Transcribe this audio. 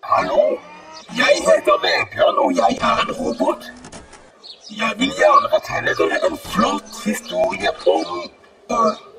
Hallo, jeg heter Vebjørn, og jeg er en robot. Jeg vil gjerne fortelle dere en flott historie om